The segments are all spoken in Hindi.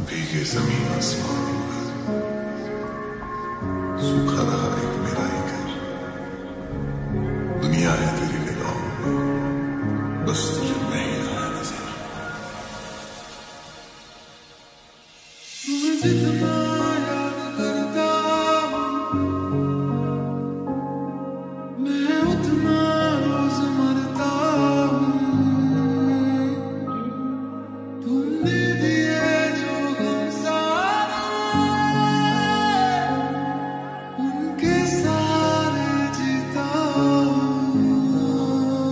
भीगे जमीन आसमान सूखा रहा एक मेरा ही घर। दुनिया है तेरी निगाहों में, बस तुझे मैं ही आया नजर। जितना याद करता हूँ मैं उतना रोज मरता हूँ। तुमने दिए जो गम सारे उनके सारे जीता हूँ।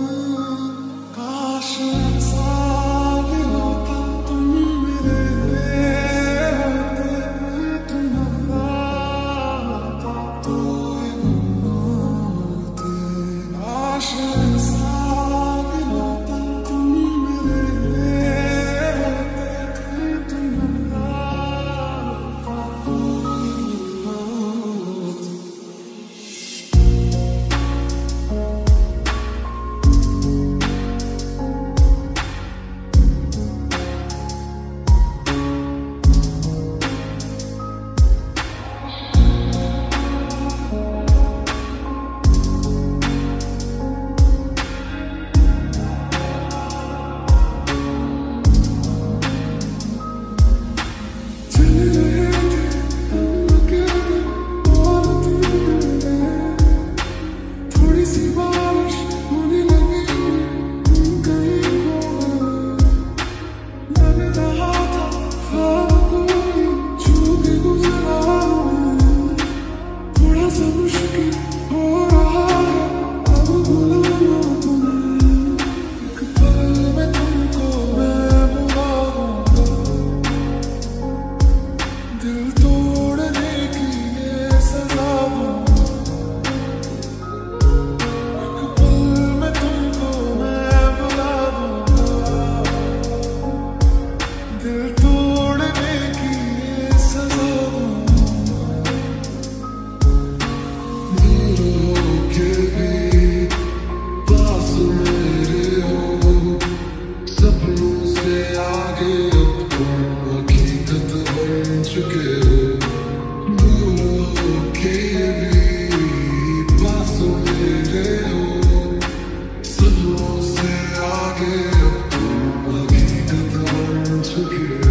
काश ऐसा भी होता तुम मेरे होते, तुम आता तो होते। काश ऐसा भी होता तुम मेरे होते, तुम आता तो होते। चल रहे थे हम अकेले और तुम मिल गए। थोड़ी सी बारिश होने लगी तुम कहीं खो गए। लग रहा था ख्वाब कोई छू के गुजरा हमें। थोड़ा सा मुश्किल हो रहा है अब बुलाना तुम्हें। एक पल में तुमको मैं बुला दूंगा। दिल तोड़ने की ये सजा दूंगा। एक पल में तुमको मैं बुला दूंगा। दिल तोड़ने की ये सजा दूंगा। दूर होके भी पास मेरे हो, सपनों से आगे अब तुम हकीकत बन चुके हो। दूर होके भी पास मेरे हो, सपनों से आगे अब तुम हकीकत बन चुके हो।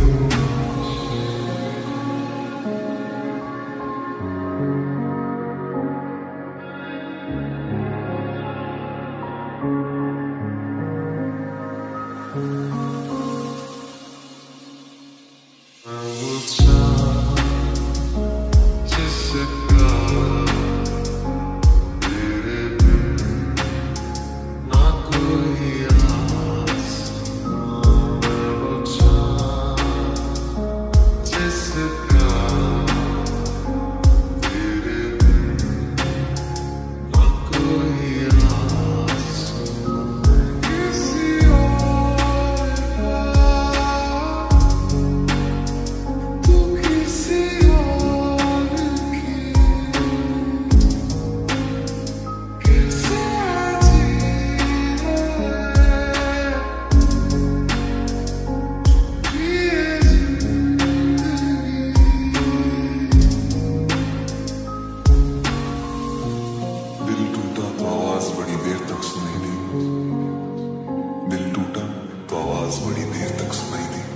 मैं वो चाँद जिसका तेरे बिन ना कोई आसमां। मैं वो चाँद जिसका तेरे बिन ना कोई आसमां। किसी और का तू किसी और की कैसे जी ये जिंदगी। दिल टूटा तो आवाज बड़ी देर तक सुनाई दी। दिल टूटा तो आवाज बड़ी देर तक सुनाई दी।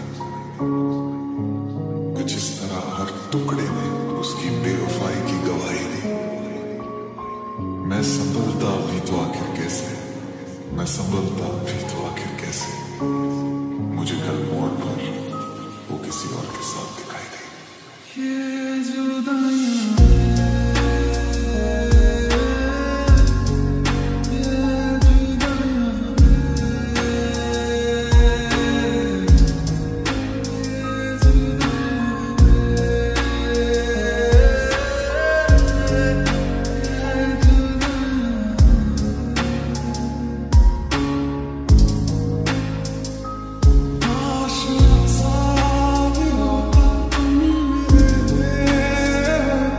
कुछ इस तरह हर टुकड़े ने उसकी बेवफाई की गवाही दी। मैं संभलता भी तो आखिर कैसे, मैं संभलता भी तो आखिर कैसे। मुझे कल मोड़ पर वो किसी और के साथ दिखाई दी। ये जुदाइयां काश ऐसा भी होता तुम मेरे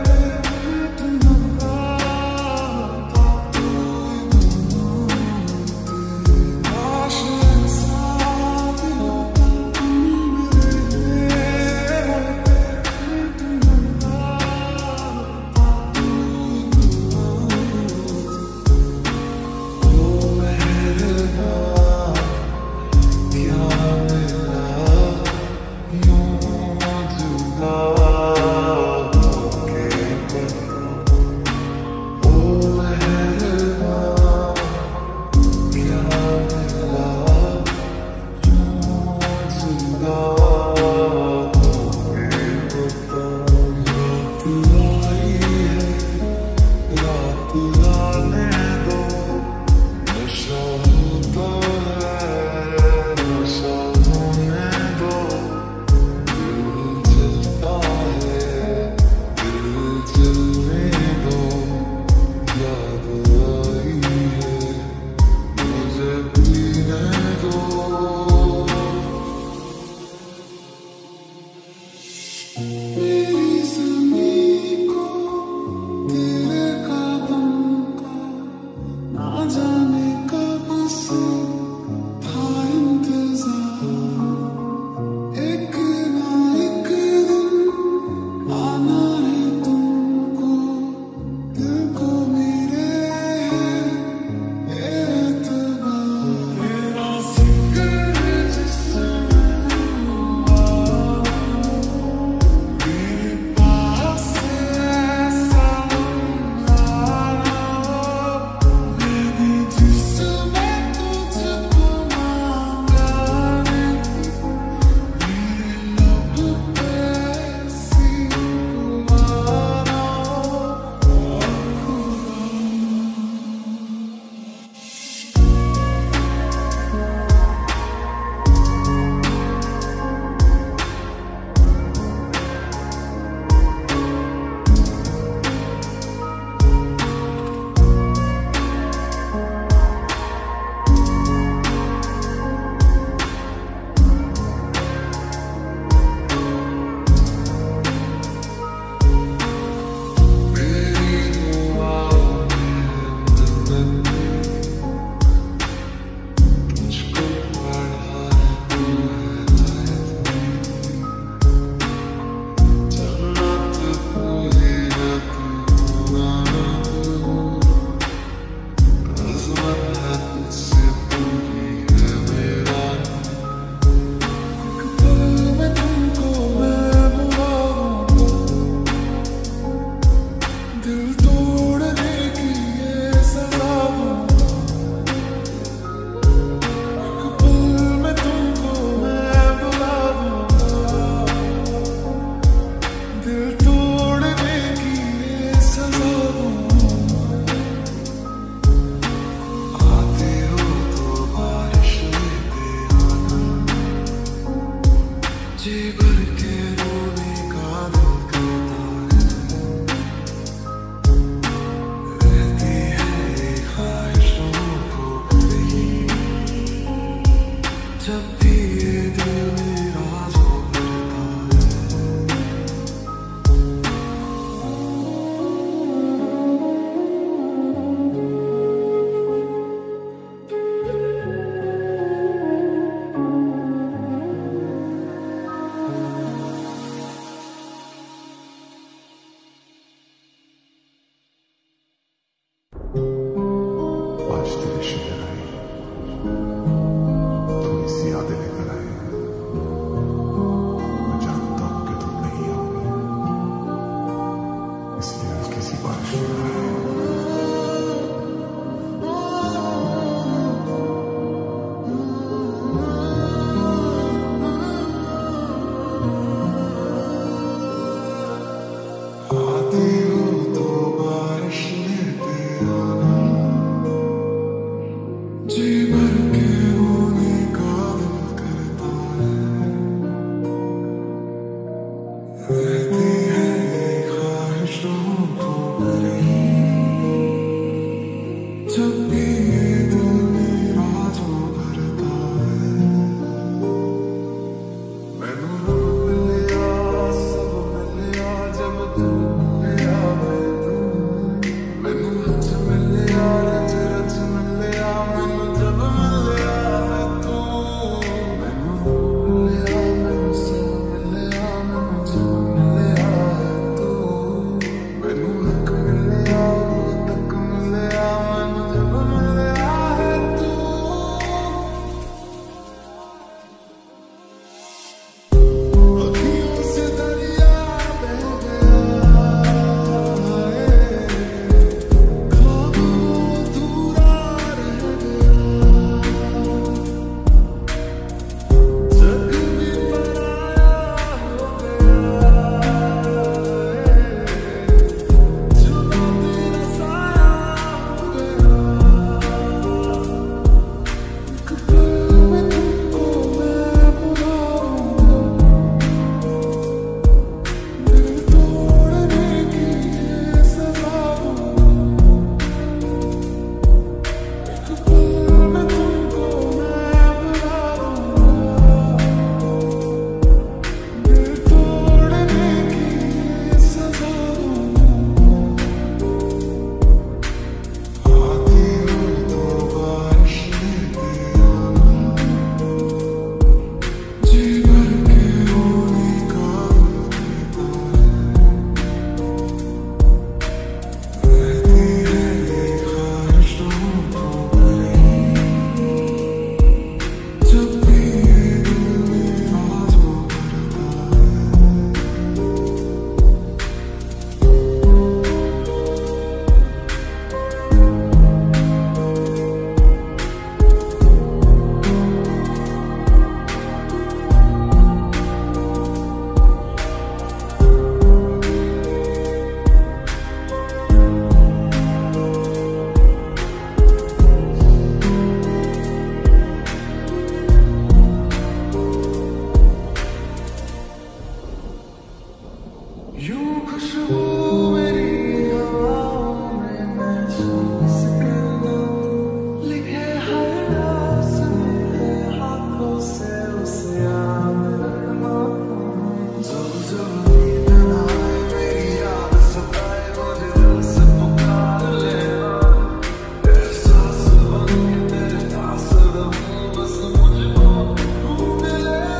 यूं खुशबू मेरी हवाओं में महसूस करना, लिखे हर राज मेरे हाथों से उसे याद रखना। जब जब नींद न आए मेरी याद सताए, मुझे दिल से पुकार लेना। एहसास बन के तेरे पास रहूं, बस मुझको ढूंढ लेना।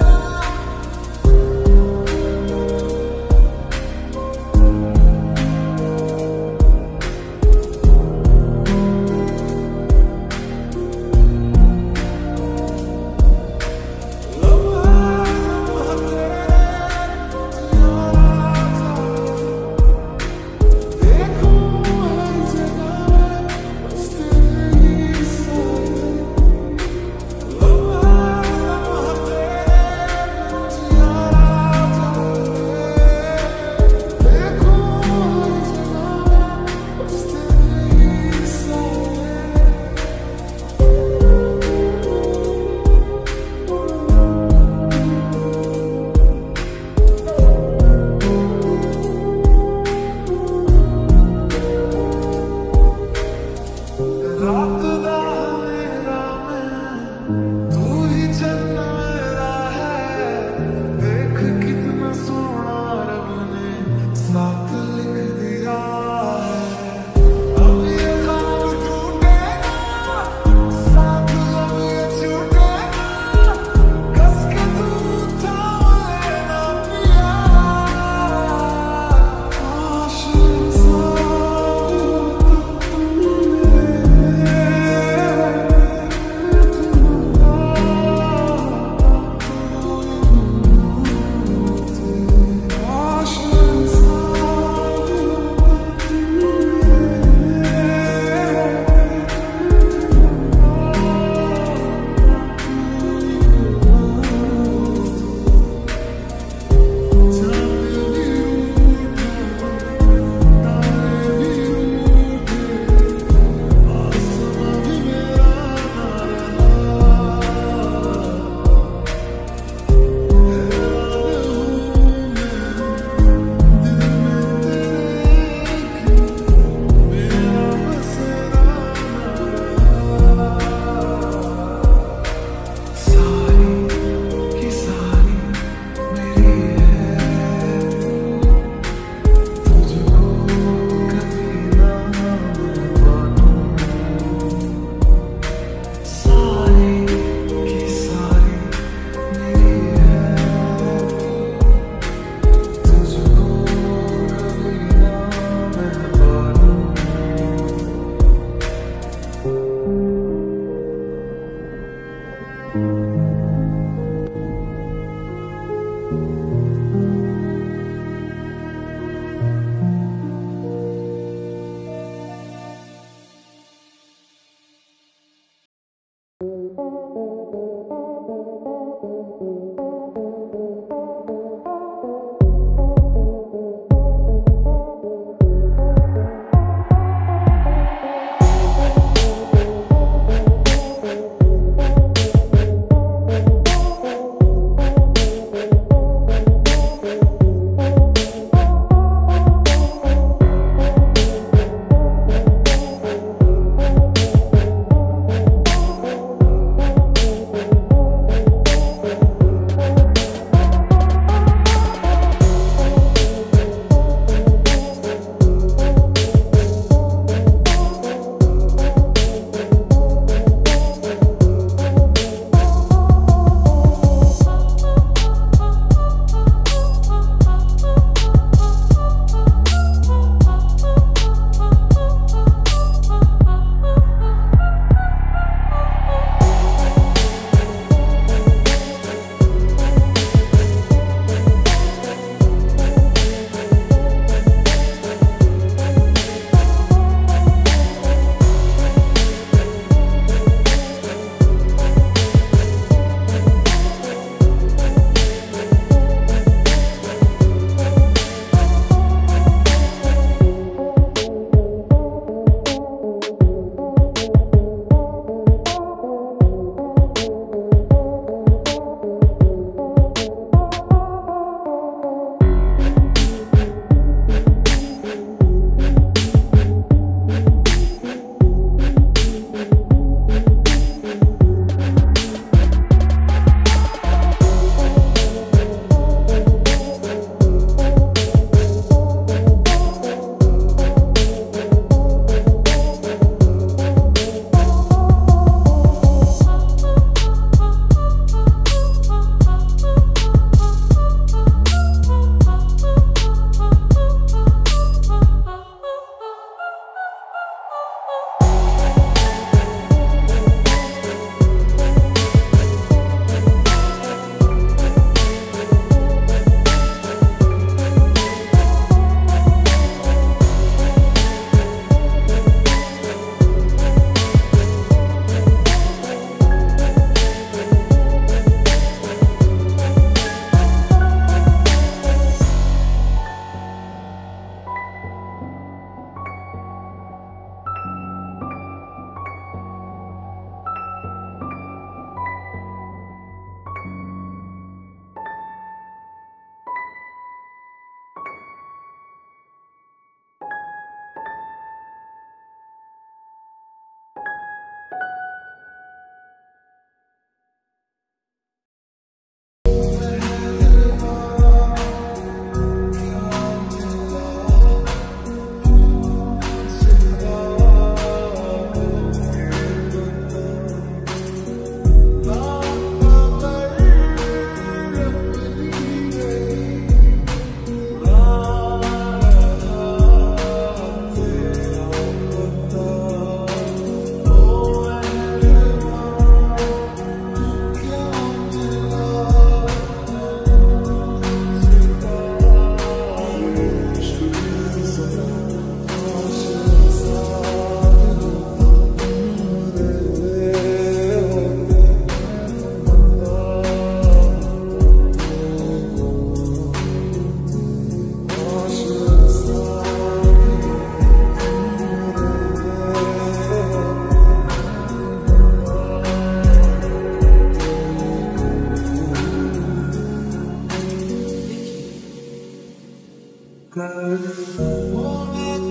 लम्हा लम्हा तेरे याद कर वो मैं